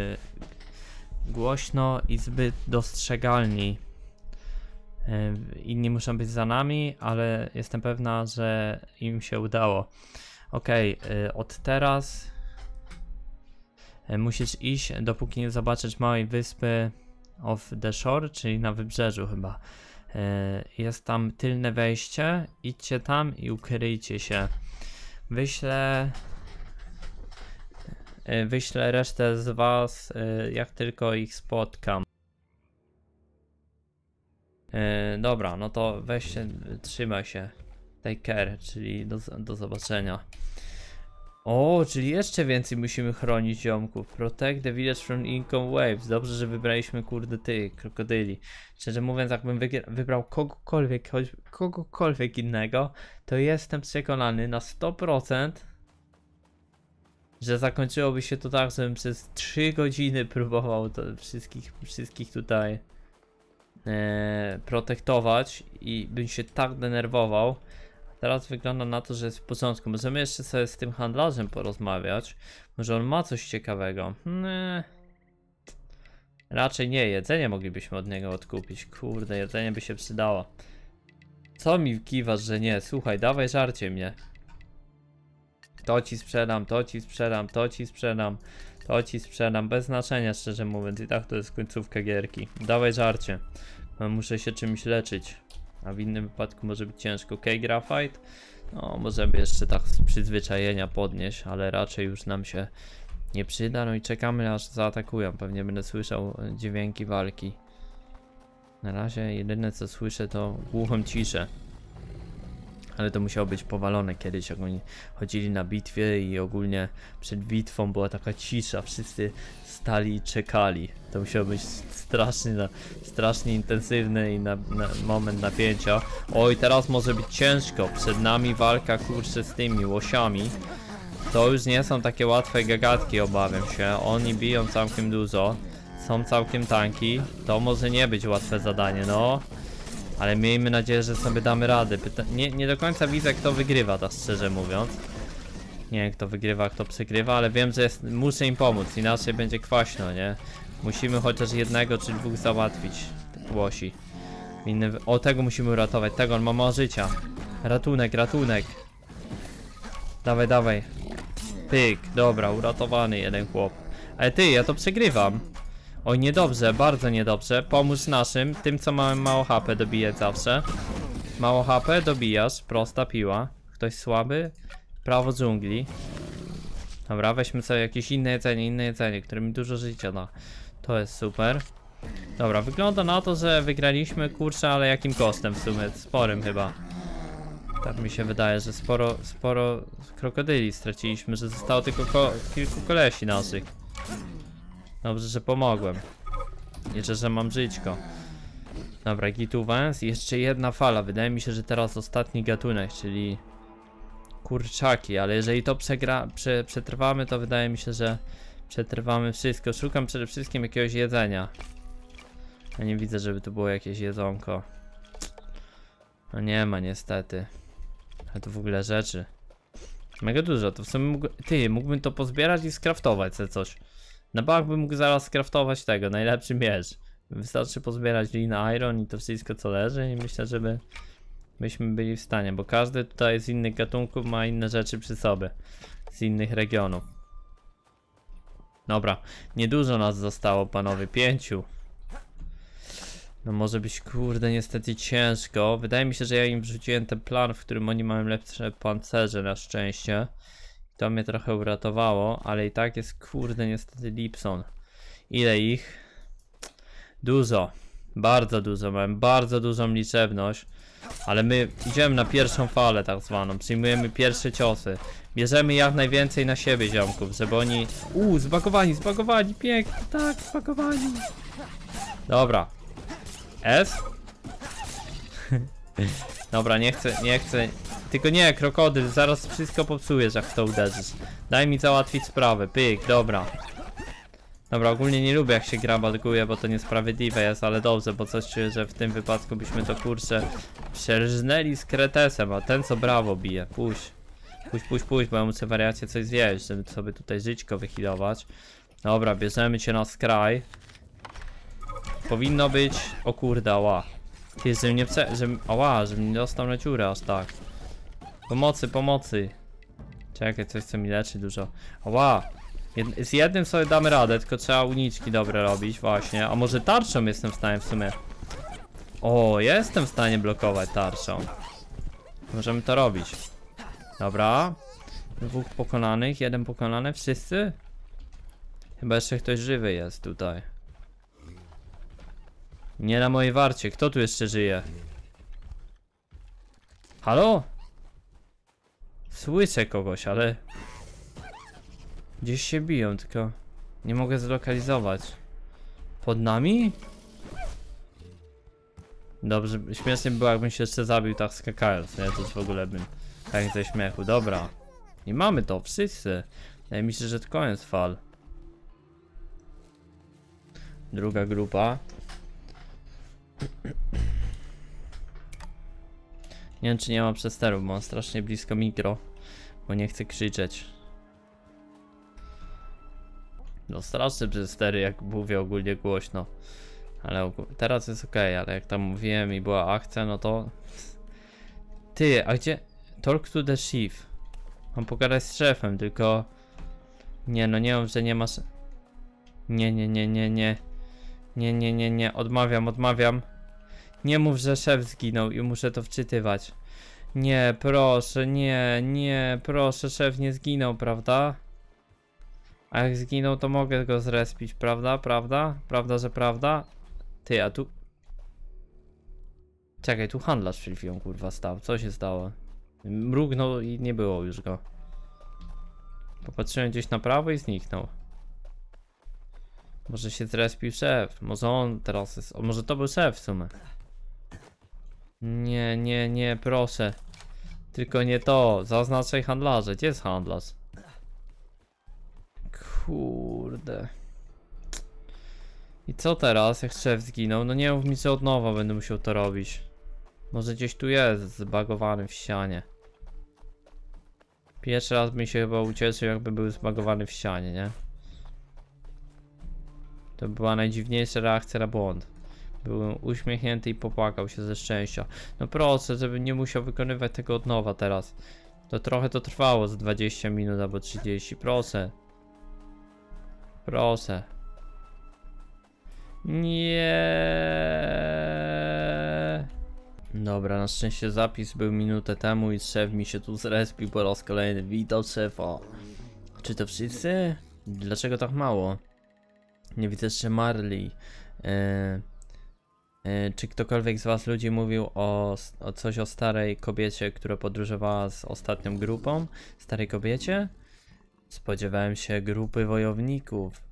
głośno i zbyt dostrzegalni. Y, inni muszą być za nami, ale jestem pewna, że im się udało. Okej, okay, od teraz y, musisz iść, dopóki nie zobaczysz małej wyspy off the shore, czyli na wybrzeżu chyba. Y, jest tam tylne wejście, idźcie tam i ukryjcie się. Wyślę... Wyślę resztę z was, jak tylko ich spotkam. Yy, dobra, no to weź się, trzymaj się. Take care, czyli do, do zobaczenia. O, czyli jeszcze więcej musimy chronić ziomków. Protect the village from income waves. Dobrze, że wybraliśmy kurde tych krokodyli. Szczerze mówiąc, jakbym wybrał kogokolwiek, choć kogokolwiek innego, to jestem przekonany na sto procent, że zakończyłoby się to tak, żebym przez trzy godziny próbował to wszystkich, wszystkich tutaj e, protektować i bym się tak denerwował. A teraz wygląda na to, że jest w porządku. Możemy jeszcze sobie z tym handlarzem porozmawiać. Może on ma coś ciekawego. Nie. Raczej nie, jedzenie moglibyśmy od niego odkupić. Kurde, jedzenie by się przydało. Co mi kiwasz, że nie? Słuchaj, dawaj żarcie mnie. To ci sprzedam, to ci sprzedam, to ci sprzedam, to ci sprzedam, bez znaczenia szczerze mówiąc, i tak to jest końcówka gierki. Dawaj żarcie, muszę się czymś leczyć, a w innym wypadku może być ciężko. Okej, graphite, no możemy jeszcze tak z przyzwyczajenia podnieść, ale raczej już nam się nie przyda, no i czekamy aż zaatakują, pewnie będę słyszał dźwięki walki. Na razie jedyne co słyszę to głuchą ciszę. Ale to musiało być powalone kiedyś, jak oni chodzili na bitwie i ogólnie przed bitwą była taka cisza, wszyscy stali i czekali. To musiało być strasznie, strasznie intensywny i na, na moment napięcia. Oj, teraz może być ciężko, przed nami walka kurczę z tymi łosiami. To już nie są takie łatwe gagatki, obawiam się, oni biją całkiem dużo, są całkiem tanki, to może nie być łatwe zadanie, no. Ale miejmy nadzieję, że sobie damy radę. Pyta nie, nie do końca widzę, kto wygrywa, tak szczerze mówiąc. Nie wiem, kto wygrywa, kto przegrywa, ale wiem, że jest, muszę im pomóc, inaczej będzie kwaśno, nie? Musimy chociaż jednego czy dwóch załatwić. Łosi. Inny... O, tego musimy uratować, tego, on ma mało życia. Ratunek, ratunek. Dawaj, dawaj. Pyk, dobra, uratowany jeden chłop. Ale ty, ja to przegrywam. Oj, niedobrze, bardzo niedobrze. Pomóż naszym, tym co mamy mało H P dobijać zawsze. Mało H P dobijasz, prosta piła. Ktoś słaby? Prawo dżungli. Dobra, weźmy sobie jakieś inne jedzenie, inne jedzenie, które mi dużo życia da. To jest super. Dobra, wygląda na to, że wygraliśmy, kurczę, ale jakim kosztem w sumie? Sporym chyba. Tak mi się wydaje, że sporo, sporo krokodyli straciliśmy, że zostało tylko ko kilku kolesi naszych. Dobrze, że pomogłem. Liczę, że mam żyćko. Dobra, gituwens. Jeszcze jedna fala. Wydaje mi się, że teraz ostatni gatunek, czyli kurczaki, ale jeżeli to przegra prze przetrwamy, to wydaje mi się, że przetrwamy wszystko. Szukam przede wszystkim jakiegoś jedzenia. Ja nie widzę, żeby tu było jakieś jedzonko. No nie ma niestety. Ale to w ogóle rzeczy. Mega dużo, to w sumie mógł... Ty, mógłbym to pozbierać i skraftować sobie coś. Na bank bym mógł zaraz skraftować tego, najlepszy miecz. Wystarczy pozbierać lin iron i to wszystko co leży i myślę, żeby byśmy byli w stanie, bo każdy tutaj z innych gatunków ma inne rzeczy przy sobie. Z innych regionów. Dobra, niedużo nas zostało panowie, pięciu. No może być kurde niestety ciężko. Wydaje mi się, że ja im wrzuciłem ten plan, w którym oni mają lepsze pancerze na szczęście. To mnie trochę uratowało, ale i tak jest kurde niestety Lipson. Ile ich? Dużo. Bardzo dużo, mamy bardzo dużą liczebność. Ale my idziemy na pierwszą falę tak zwaną, przyjmujemy pierwsze ciosy. Bierzemy jak najwięcej na siebie ziomków, żeby oni... Uuu, zbagowani, zbagowani, pięknie, tak, zbagowani. Dobra. S? Dobra, nie chcę, nie chcę. Tylko nie, krokodyl, zaraz wszystko popsujesz jak w to uderzysz. Daj mi załatwić sprawę, pyk, dobra. Dobra, ogólnie nie lubię jak się gra balkuje, bo to niesprawiedliwe jest, ale dobrze, bo coś czuję, że w tym wypadku byśmy to kurczę przerżnęli z Kretesem, a ten co brawo bije, puść. Puść, puść, puść, bo ja muszę wariacie coś zjeść, żeby sobie tutaj żyćko wyhealować. Dobra, bierzemy cię na skraj. Powinno być... O kurde, ała. Ty, żebym nie prze... Żebym... Ała, żebym nie dostał na dziurę aż tak. Pomocy, pomocy. Czekaj, coś co mi leczy dużo. Ała. Jed... Z jednym sobie damy radę, tylko trzeba uniczki dobre robić właśnie. A może tarczą jestem w stanie w sumie... O, jestem w stanie blokować tarczą. Możemy to robić. Dobra. Dwóch pokonanych, jeden pokonany, wszyscy? Chyba jeszcze ktoś żywy jest tutaj. Nie na mojej warcie, kto tu jeszcze żyje? Halo? Słyszę kogoś, ale... Gdzieś się biją, tylko... Nie mogę zlokalizować. Pod nami? Dobrze, śmiesznie by było jakbym się jeszcze zabił tak skakając, nie? To w ogóle bym... Tak ze śmiechu, dobra. I mamy to, wszyscy. Wydaje mi się, że to koniec fal. Druga grupa. Nie wiem czy nie ma przesteru, bo mam strasznie blisko mikro. Bo nie chcę krzyczeć. No straszne przestery, jak mówię ogólnie głośno. Ale teraz jest ok, ale jak tam mówiłem i była akcja, no to... Ty, a gdzie... Talk to the chief. Mam pogadać z szefem, tylko... Nie no, nie mów, że nie masz... Nie, nie, nie, nie, nie. Nie, nie, nie, nie, odmawiam, odmawiam. Nie mów, że szef zginął i muszę to wczytywać. Nie, proszę, nie, nie, proszę, szef nie zginął, prawda? A jak zginął, to mogę go zrespić, prawda? Prawda? Prawda, że prawda? Ty, a tu... Czekaj, tu handlarz przed chwilą, kurwa, stał. Co się stało? Mrugnął i nie było już go. Popatrzyłem gdzieś na prawo i zniknął. Może się zrespił szef. Może on teraz jest... O, może to był szef w sumie. Nie, nie, nie, proszę. Tylko nie to. Zaznaczaj handlarze. Gdzie jest handlarz? Kurde. I co teraz, jak szef zginął? No nie mów mi, że od nowa będę musiał to robić. Może gdzieś tu jest, zbagowany w ścianie. Pierwszy raz bym się chyba ucieszył, jakby był zbagowany w ścianie, nie? To była najdziwniejsza reakcja na błąd. Byłem uśmiechnięty i popłakał się ze szczęścia. No proszę, żebym nie musiał wykonywać tego od nowa teraz. To trochę to trwało z dwadzieścia minut albo trzydzieści. Proszę. Proszę. Nie. Dobra, na szczęście zapis był minutę temu i szef mi się tu zrespił po raz kolejny. Witam szefa. Czy to wszyscy? Dlaczego tak mało? Nie widzę jeszcze Marley. E, e, czy ktokolwiek z was ludzi mówił o, o coś o starej kobiecie, która podróżowała z ostatnią grupą? Starej kobiecie? Spodziewałem się grupy wojowników.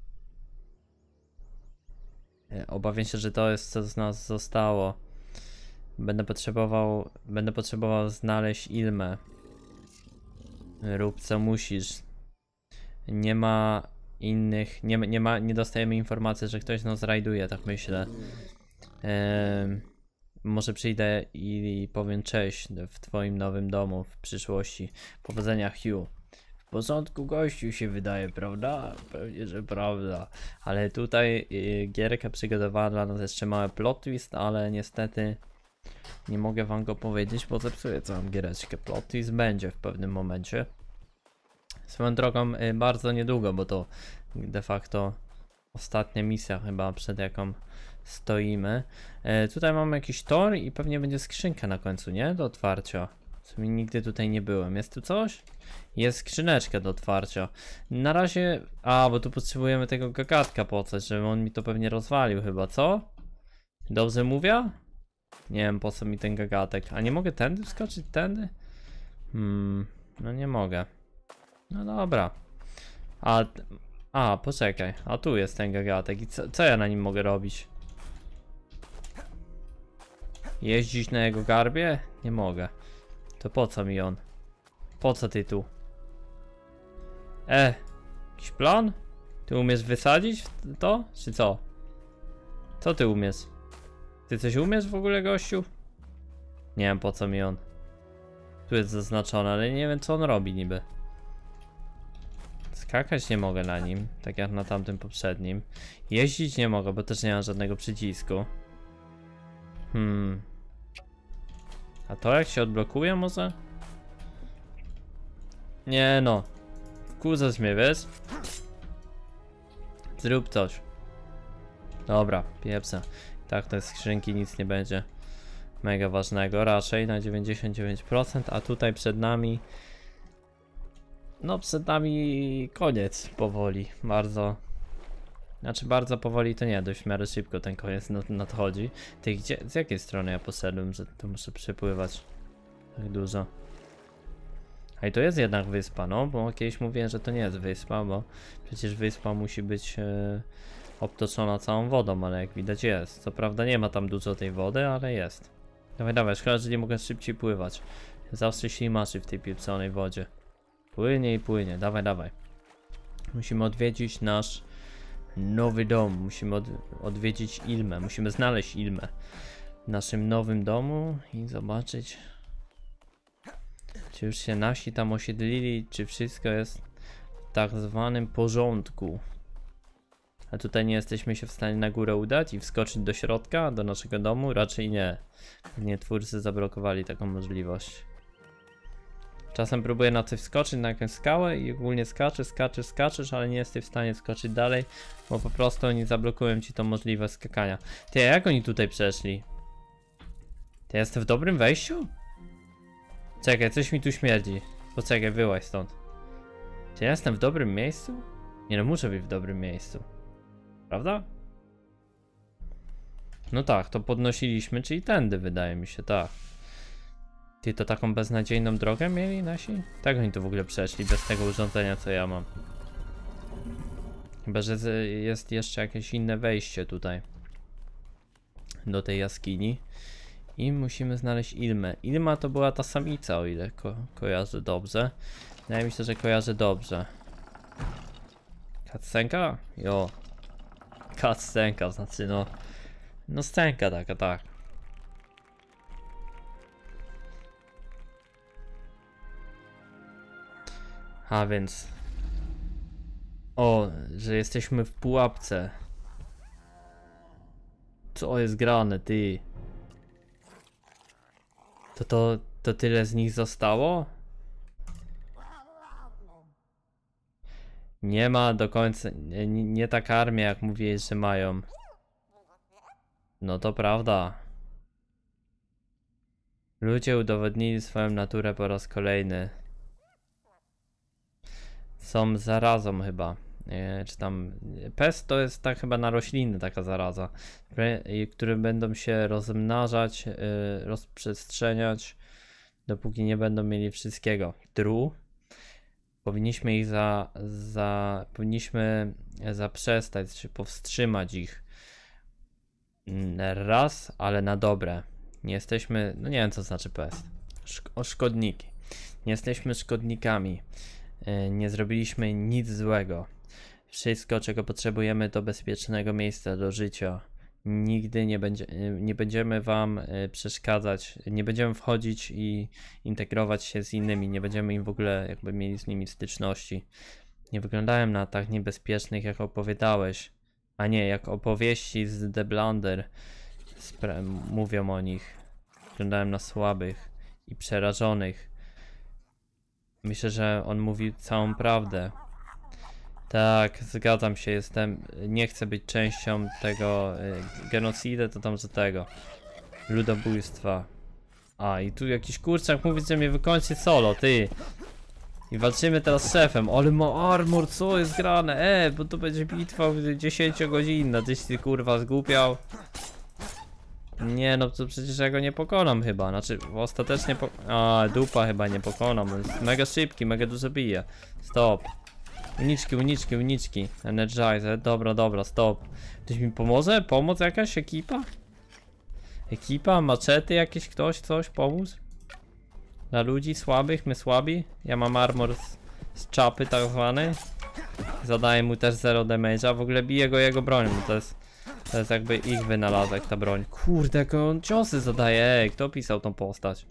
E, obawiam się, że to jest co z nas zostało. Będę potrzebował, będę potrzebował znaleźć Ilmę. Rób co musisz. Nie ma innych, nie, nie ma, nie dostajemy informacji, że ktoś nas rajduje, tak myślę. Ehm, może przyjdę i, i powiem cześć w twoim nowym domu w przyszłości. Powodzenia, Hugh. W porządku gościu się wydaje, prawda? Pewnie, że prawda. Ale tutaj y, gierka przygotowała dla nas jeszcze mały plot twist, ale niestety nie mogę wam go powiedzieć, bo zepsuję całą giereczkę. Plot twist będzie w pewnym momencie. Swoją drogą y, bardzo niedługo, bo to de facto ostatnia misja chyba, przed jaką stoimy. Y, tutaj mamy jakiś tor i pewnie będzie skrzynka na końcu, nie? Do otwarcia. W sumie nigdy tutaj nie byłem. Jest tu coś? Jest skrzyneczka do otwarcia. Na razie... A, bo tu potrzebujemy tego gagatka po coś, żeby on mi to pewnie rozwalił chyba, co? Dobrze mówię? Nie wiem po co mi ten gagatek. A nie mogę tędy wskoczyć? Tędy? Hmm, no nie mogę. No dobra. A, a poczekaj. A tu jest ten gagatek. I co, co ja na nim mogę robić? Jeździć na jego garbie? Nie mogę. To po co mi on? Po co ty tu? E, jakiś plan? Ty umiesz wysadzić to? Czy co? Co ty umiesz? Ty coś umiesz w ogóle, gościu? Nie wiem po co mi on. Tu jest zaznaczone, ale nie wiem co on robi niby. Skakać nie mogę na nim, tak jak na tamtym poprzednim. Jeździć nie mogę, bo też nie mam żadnego przycisku. Hmm. A to jak się odblokuje może? Nie no. Wkurzasz mnie, wiesz? Zrób coś. Dobra, piepsa. Tak, to z skrzynki nic nie będzie mega ważnego, raczej na dziewięćdziesiąt dziewięć procent, a tutaj przed nami no przed nami koniec powoli, bardzo znaczy bardzo powoli to nie, dość w miarę szybko ten koniec nadchodzi. Ty gdzie, z jakiej strony ja poszedłem, że tu muszę przepływać tak dużo? A i to jest jednak wyspa, no, bo kiedyś mówiłem, że to nie jest wyspa, bo przecież wyspa musi być e, obtoczona całą wodą, ale jak widać jest. Co prawda nie ma tam dużo tej wody, ale jest. Dawaj, dawaj, szkoda, że nie mogę szybciej pływać. Zawsze ślimaczy w tej pieprzonej wodzie. Płynie i płynie, dawaj, dawaj. Musimy odwiedzić nasz nowy dom, musimy od, odwiedzić Ilmę, musimy znaleźć Ilmę w naszym nowym domu i zobaczyć, czy już się nasi tam osiedlili, czy wszystko jest w tak zwanym porządku. A tutaj nie jesteśmy się w stanie na górę udać i wskoczyć do środka, do naszego domu? Raczej nie. Pewnie twórcy zablokowali taką możliwość. Czasem próbuję na coś wskoczyć, na jakąś skałę i ogólnie skaczesz, skaczesz, skaczesz, ale nie jesteś w stanie skoczyć dalej, bo po prostu oni zablokują ci tą możliwość skakania. Ty, jak oni tutaj przeszli? Ty, jestem w dobrym wejściu? Czekaj, coś mi tu śmierdzi. Poczekaj, wyłaź stąd. Czy ja jestem w dobrym miejscu? Nie no, muszę być w dobrym miejscu. Prawda? No tak, to podnosiliśmy, czyli tędy wydaje mi się, tak. Ty, to taką beznadziejną drogę mieli nasi? Tak oni to w ogóle przeszli, bez tego urządzenia co ja mam. Chyba, że jest jeszcze jakieś inne wejście tutaj. Do tej jaskini. I musimy znaleźć Ilmę. Ilma to była ta samica, o ile ko kojarzę dobrze. Wydaje mi się, że kojarzę dobrze. Cutscenka? Jo. Cutscenka, znaczy no... No scenka taka, tak. A więc... O, że jesteśmy w pułapce. Co jest grane, ty? To to, to tyle z nich zostało? Nie ma do końca, nie, nie taka armia jak mówiłeś, że mają. No to prawda. Ludzie udowodnili swoją naturę po raz kolejny. Są zarazą chyba. Nie, czy tam pest to jest tak chyba na rośliny taka zaraza, które będą się rozmnażać, yy, rozprzestrzeniać, dopóki nie będą mieli wszystkiego. True. Powinniśmy ich za, za powinniśmy zaprzestać, czy powstrzymać ich raz, ale na dobre. Nie jesteśmy, no nie wiem co znaczy pest. Szk o szkodniki. Nie jesteśmy szkodnikami. Yy, nie zrobiliśmy nic złego. Wszystko, czego potrzebujemy, to bezpiecznego miejsca do życia. Nigdy nie, będzie, nie będziemy wam przeszkadzać, nie będziemy wchodzić i integrować się z innymi, nie będziemy im w ogóle jakby mieli z nimi styczności. Nie wyglądają na tak niebezpiecznych, jak opowiadałeś, a nie, jak opowieści z The Blunder mówią o nich. Wyglądają na słabych i przerażonych. Myślę, że on mówi całą prawdę. Tak, zgadzam się, jestem, nie chcę być częścią tego y, genocidy, to tam, że tego ludobójstwa. A i tu jakiś kurczak mówi, że mnie wykończy solo, ty. I walczymy teraz z szefem, ale ma armor, co jest grane, e, bo to będzie bitwa dziesięciogodzinna, tyś ty kurwa zgłupiał. Nie no, to przecież ja go nie pokonam chyba, znaczy ostatecznie po... A, dupa chyba nie pokonam, on jest mega szybki, mega dużo bije. Stop. Uniczki, uniczki, uniczki. Energizer, dobra, dobra, stop. Ktoś mi pomoże? Pomoc jakaś? Ekipa? Ekipa? Maczety jakieś? Ktoś? Coś? Pomóc? Dla ludzi słabych? My słabi? Ja mam armor z, z czapy tak zwany. Zadaję mu też zero damage'a. W ogóle bije go jego bronią, to jest... To jest jakby ich wynalazek ta broń. Kurde, jak on ciosy zadaje. Ej, kto pisał tą postać?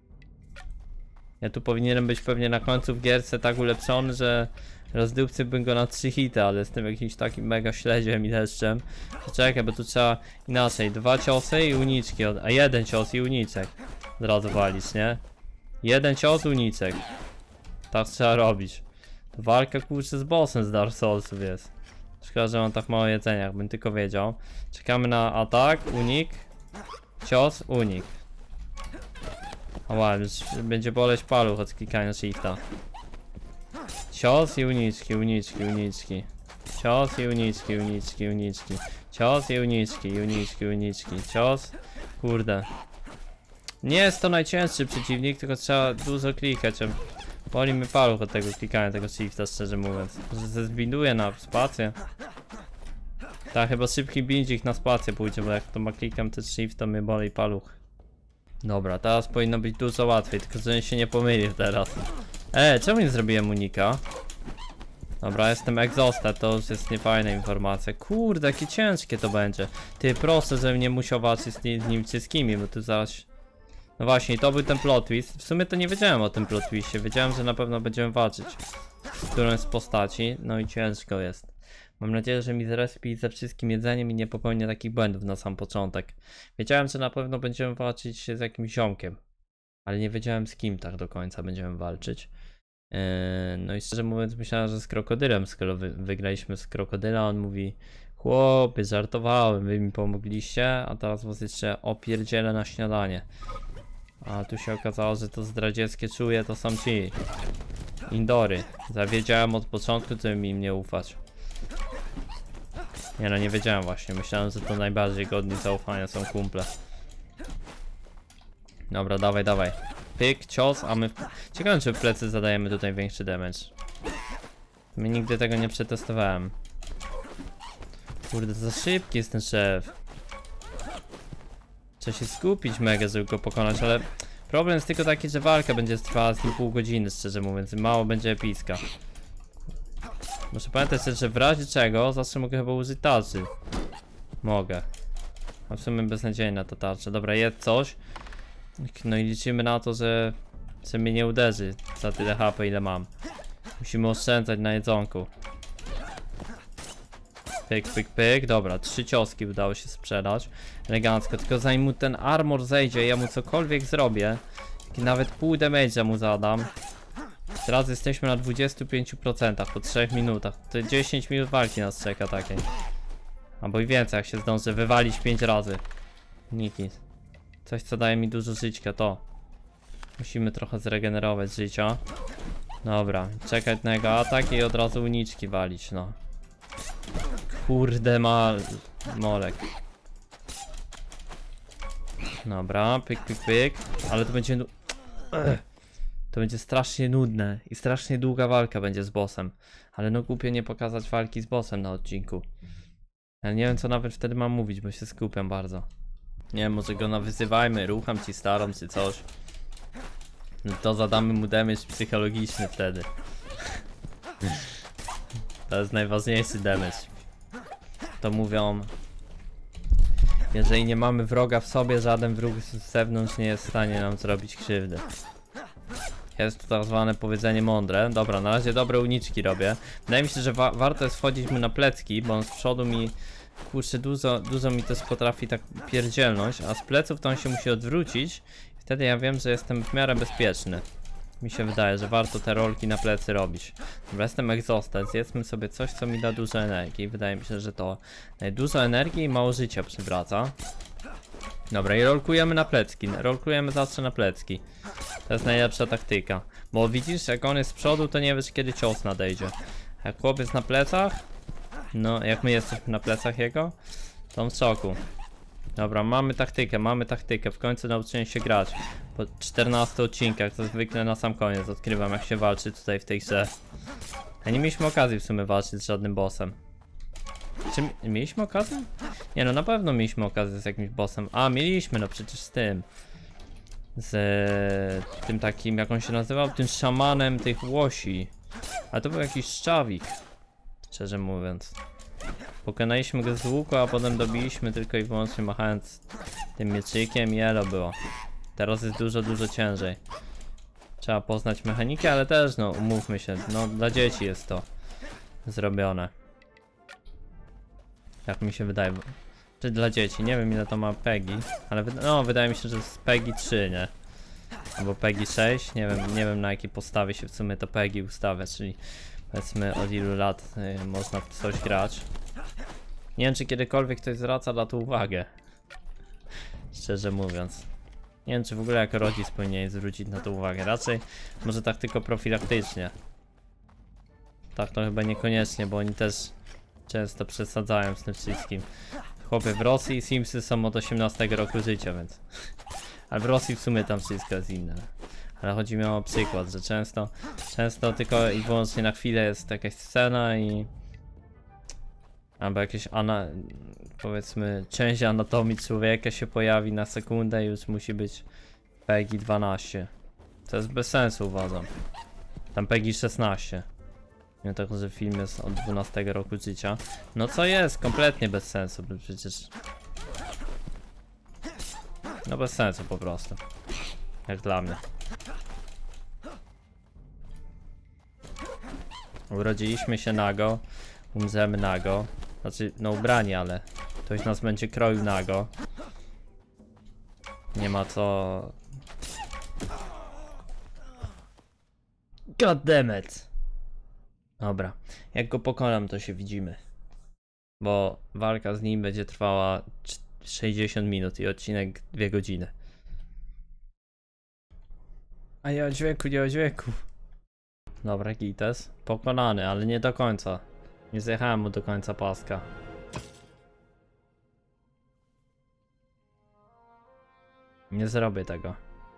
Ja tu powinienem być pewnie na końcu w gierce tak ulepszony, że rozdupcy bym go na trzy hity, ale jestem jakimś takim mega śledziem i deszczem. Czekaj, bo tu trzeba inaczej. Dwa ciosy i uniczki. A jeden cios i uniczek. Od razu walić, nie? Jeden cios, uniczek. Tak trzeba robić. To walka kurczę z bossem z Dark Soulsów jest. Szkoda, że mam tak mało jedzenia, jakbym tylko wiedział. Czekamy na atak, unik. Cios, unik. Ała, już będzie boleć paluch od klikania shifta. Cios i uniczki, uniczki, uniczki. Cios i uniczki, uniczki, uniczki. Cios i uniczki, uniczki, uniczki. Cios. Kurde. Nie jest to najcięższy przeciwnik, tylko trzeba dużo klikać. Boli mi paluch od tego klikania, tego shifta, szczerze mówiąc. Że się zbinduje na spację. Tak, chyba szybki bindzik na spację pójdzie, bo jak to ma klikam ten shift, to mnie boli paluch. Dobra, teraz powinno być dużo łatwiej, tylko żebym się nie pomylił teraz. E, czemu nie zrobiłem unika? Dobra, jestem exhausted, to już jest niefajna informacja. Kurde, jakie ciężkie to będzie. Ty, proszę, żebym nie musiał walczyć z nim wszystkimi, bo tu zaraz... No właśnie, to był ten plot twist. W sumie to nie wiedziałem o tym plot twistie. Wiedziałem, że na pewno będziemy walczyć z którąś z postaci. No i ciężko jest. Mam nadzieję, że mi zrespi ze wszystkim jedzeniem i nie popełnię takich błędów na sam początek. Wiedziałem, że na pewno będziemy walczyć z jakimś ziomkiem. Ale nie wiedziałem z kim tak do końca będziemy walczyć. Yy, no i szczerze mówiąc myślałem, że z krokodylem, skoro wy wygraliśmy z krokodyla. On mówi: chłopie, żartowałem, wy mi pomogliście, a teraz was jeszcze opierdzielę na śniadanie. A tu się okazało, że to zdradzieckie czuje, to są ci Indory. Zawiedziałem od początku, żeby im nie ufać. Nie no, nie wiedziałem właśnie, myślałem, że to najbardziej godni zaufania są kumple. Dobra, dawaj, dawaj. Pyk, cios, a my... Ciekawe, czy w plecy zadajemy tutaj większy damage. My nigdy tego nie przetestowałem. Kurde, za szybki jest ten szef. Trzeba się skupić mega, żeby go pokonać, ale problem jest tylko taki, że walka będzie trwała z nim pół godziny, szczerze mówiąc, mało będzie epicka. Muszę pamiętać też, że w razie czego zawsze mogę chyba użyć tarczy. Mogę. A w sumie beznadziejna ta tarcza. Dobra, jedz coś. No i liczymy na to, że, że mnie nie uderzy za tyle H P, ile mam. Musimy oszczędzać na jedzonku. Pyk, pyk, pyk. Dobra, trzy cioski udało się sprzedać. Elegancko, tylko zanim mu ten armor zejdzie, ja mu cokolwiek zrobię, nawet pół damage'a mu zadam. Teraz jesteśmy na dwudziestu pięciu procentach po trzech minutach. To dziesięć minut walki nas czeka takiej. Albo i więcej, jak się zdążę wywalić pięć razy. Niki. Coś, co daje mi dużo życia, to. Musimy trochę zregenerować życia. Dobra, czekać na jego atak i od razu uniczki walić, no. Kurde mal... molek. Dobra, pyk, pyk, pyk. Ale to będzie... Ech. To będzie strasznie nudne i strasznie długa walka będzie z bossem. Ale no głupio nie pokazać walki z bossem na odcinku. Ale nie wiem, co nawet wtedy mam mówić, bo się skupiam bardzo. Nie wiem, może go nawyzywajmy, rucham ci starą czy coś. No to zadamy mu damage psychologiczny wtedy. To jest najważniejszy damage. To mówią: jeżeli nie mamy wroga w sobie, żaden wróg z zewnątrz nie jest w stanie nam zrobić krzywdy. Jest to tak zwane powiedzenie mądre. Dobra, na razie dobre uniczki robię. Wydaje mi się, że wa warto jest wchodzić mu na plecki, bo on z przodu mi... Kurczę, dużo, dużo mi też potrafi tak pierdzielność, a z pleców to on się musi odwrócić. Wtedy ja wiem, że jestem w miarę bezpieczny. Mi się wydaje, że warto te rolki na plecy robić. Dobra, jestem exhausted, zjedzmy sobie coś, co mi da dużo energii. Wydaje mi się, że to dużo energii i mało życia przywraca. Dobra, i rolkujemy na plecki. Rolkujemy zawsze na plecki. To jest najlepsza taktyka. Bo widzisz, jak on jest z przodu, to nie wiesz, kiedy cios nadejdzie. Jak chłopiec na plecach, no jak my jesteśmy na plecach jego, to on w szoku. Dobra, mamy taktykę, mamy taktykę. W końcu nauczyłem się grać. Po czternastu odcinkach, to zwykle na sam koniec odkrywam, jak się walczy tutaj w tej grze. A nie mieliśmy okazji w sumie walczyć z żadnym bossem. Czy mieliśmy okazję? Nie no, na pewno mieliśmy okazję z jakimś bossem. A, mieliśmy, no przecież z tym. Z tym takim, jak on się nazywał? Tym szamanem tych łosi. A to był jakiś szczawik. Szczerze mówiąc. Pokonaliśmy go z łuku, a potem dobiliśmy tylko i wyłącznie machając tym mieczykiem i elo było. Teraz jest dużo, dużo ciężej. Trzeba poznać mechanikę, ale też no, umówmy się, no dla dzieci jest to zrobione. Jak mi się wydaje. Czy dla dzieci, nie wiem ile to ma PEGI, ale wyda no wydaje mi się, że jest PEGI trzy, nie? Albo PEGI sześć, nie wiem, nie wiem na jakiej podstawie się w sumie to PEGI ustawia, czyli powiedzmy od ilu lat y, można w coś grać. Nie wiem czy kiedykolwiek ktoś zwraca na to uwagę. Szczerze mówiąc. Nie wiem czy w ogóle jako rodzic powinien zwrócić na to uwagę. Raczej może tak tylko profilaktycznie. Tak to chyba niekoniecznie, bo oni też często przesadzają z tym wszystkim. Chłopie, w Rosji Simsy są od osiemnastego roku życia, więc... Ale w Rosji w sumie tam wszystko jest inne. Ale chodzi mi o przykład, że często, często tylko i wyłącznie na chwilę jest jakaś scena i... Albo jakieś ana... powiedzmy część anatomii człowieka się pojawi na sekundę i już musi być PEGI dwanaście. To jest bez sensu uważam. Tam PEGI szesnaście. Nie tak, że film jest od dwunastego roku życia. No co jest kompletnie bez sensu, bo przecież... No bez sensu po prostu. Jak dla mnie. Urodziliśmy się nago, umrzemy nago. Znaczy, no ubrani, ale ktoś nas będzie kroił nago. Nie ma co... God damn it. Dobra, jak go pokonam to się widzimy. Bo walka z nim będzie trwała sześćdziesiąt minut i odcinek dwie godziny. A nie o dźwięku, nie o dźwięku. Dobra, Gites. Pokonany, ale nie do końca. Nie zjechałem mu do końca paska. Nie zrobię tego.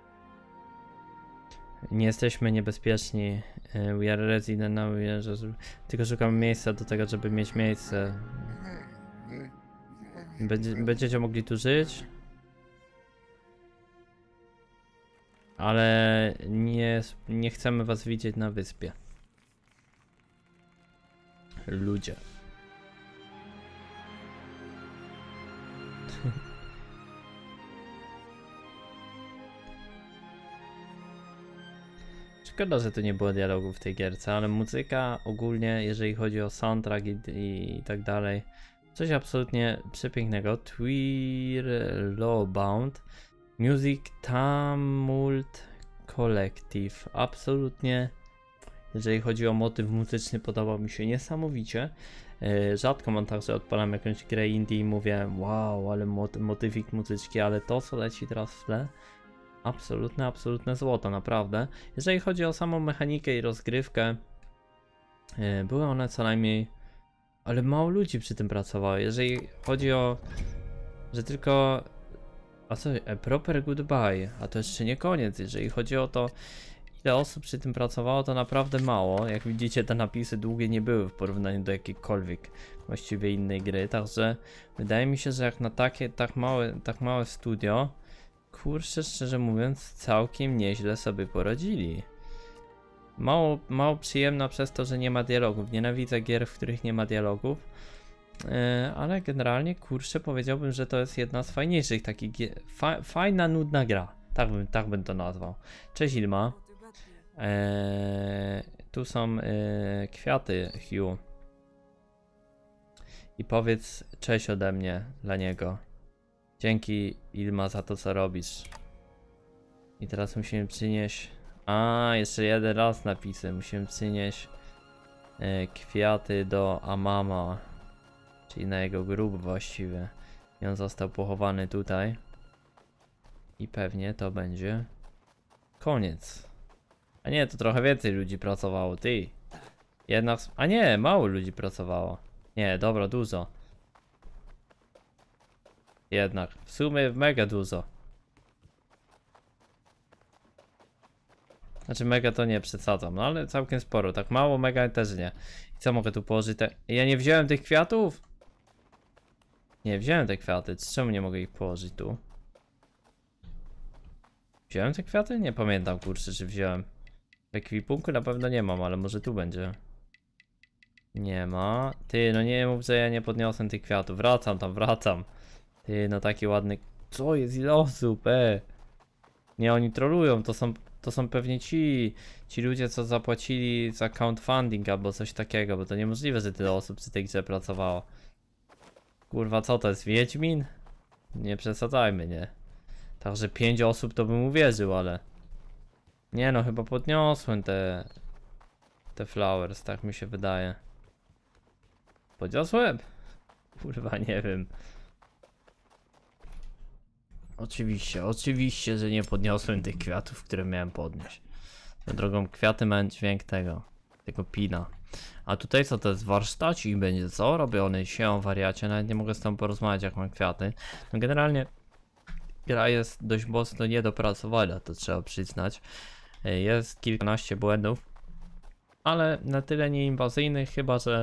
Nie jesteśmy niebezpieczni. We are resident now. Tylko szukamy miejsca do tego, żeby mieć miejsce. Będzie, będziecie mogli tu żyć. Ale nie, nie chcemy was widzieć na wyspie. Ludzie. Szkoda, że tu nie było dialogów w tej gierce, ale muzyka ogólnie, jeżeli chodzi o soundtrack i, i, i tak dalej, coś absolutnie przepięknego. Twir Lowbound Music Tumult Collective. Absolutnie, jeżeli chodzi o motyw muzyczny, podobał mi się niesamowicie. Yy, rzadko mam tak, że odpalam jakąś grę indie i mówię wow, ale mot motywik muzyczki, ale to co leci teraz w tle, absolutne, absolutne złoto, naprawdę. Jeżeli chodzi o samą mechanikę i rozgrywkę, yy, były one co najmniej, ale mało ludzi przy tym pracowało. Jeżeli chodzi o, że tylko, a co, a proper goodbye, a to jeszcze nie koniec. Jeżeli chodzi o to, ile osób przy tym pracowało, to naprawdę mało. Jak widzicie, te napisy długie nie były w porównaniu do jakiejkolwiek właściwie innej gry, także wydaje mi się, że jak na takie, tak małe, tak małe studio, kurczę, szczerze mówiąc, całkiem nieźle sobie poradzili. Mało, mało przyjemna przez to, że nie ma dialogów. Nienawidzę gier, w których nie ma dialogów. Yy, ale generalnie, kurczę, powiedziałbym, że to jest jedna z fajniejszych takich gier. Fa fajna, nudna gra. Tak bym, tak bym to nazwał. Cześć Ilma. Yy, tu są yy, kwiaty, Hugh. I powiedz cześć ode mnie dla niego. Dzięki Ilma za to, co robisz. I teraz musimy przynieść... A, jeszcze jeden raz napisy. Musimy przynieść yy, kwiaty do Amama. Czyli na jego grób właściwie. I on został pochowany tutaj. I pewnie to będzie koniec. A nie, to trochę więcej ludzi pracowało, ty. Jednak... A nie, mało ludzi pracowało. Nie, dobra, dużo. Jednak, w sumie mega dużo. Znaczy mega to nie przesadzam, no ale całkiem sporo, tak mało mega też nie. I co mogę tu położyć? Te... Ja nie wziąłem tych kwiatów? Nie, wziąłem te kwiaty, czemu nie mogę ich położyć tu? Wziąłem te kwiaty? Nie pamiętam, kurczę, czy wziąłem. W ekwipunku na pewno nie mam, ale może tu będzie. Nie ma. Ty, no nie mów, że ja nie podniosłem tych kwiatów. Wracam tam, wracam. Ty, no taki ładny... Co jest? Ile osób, e? Nie, oni trolują, to są... To są pewnie ci... Ci ludzie, co zapłacili za crowdfunding albo coś takiego, bo to niemożliwe, że tyle osób przy tej grze pracowało. Kurwa, co to jest? Wiedźmin? Nie przesadzajmy, nie? Także pięć osób to bym uwierzył, ale... Nie no, chyba podniosłem te... Te flowers, tak mi się wydaje. Podniosłem? Kurwa, nie wiem. Oczywiście, oczywiście, że nie podniosłem tych kwiatów, które miałem podnieść. Na drogą kwiaty mają dźwięk tego, tego pina. A tutaj co to jest? Warsztacik będzie, co? Robiony się wariacie, nawet nie mogę z tobą porozmawiać, jak mam kwiaty. No generalnie gra jest dość mocno niedopracowana, to trzeba przyznać. Jest kilkanaście błędów, ale na tyle nieinwazyjnych, chyba że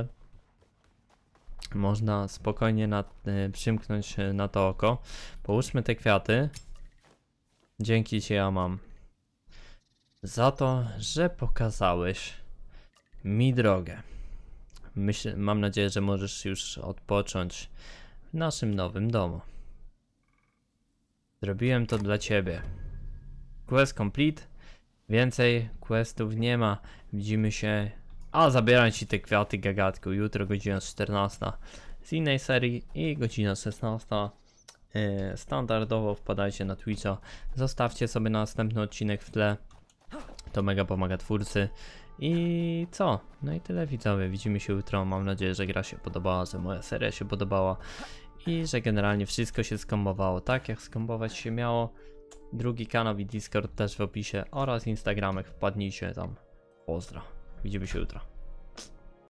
można spokojnie na, y, przymknąć na to oko. Połóżmy te kwiaty. Dzięki ci ja mam za to, że pokazałeś mi drogę. Myślę, mam nadzieję, że możesz już odpocząć w naszym nowym domu. Zrobiłem to dla ciebie. Quest complete. Więcej questów nie ma. Widzimy się. A zabieram ci te kwiaty, gagatku. Jutro godzina czternasta z innej serii i godzina szesnasta. Yy, standardowo wpadajcie na Twitcha. Zostawcie sobie następny odcinek w tle. To mega pomaga twórcy. I co? No i tyle, widzowie. Widzimy się jutro. Mam nadzieję, że gra się podobała, że moja seria się podobała. I że generalnie wszystko się skombowało tak, jak skombować się miało. Drugi kanał i Discord też w opisie oraz Instagramek. Wpadnijcie tam. Pozdro. Widzimy się jutro.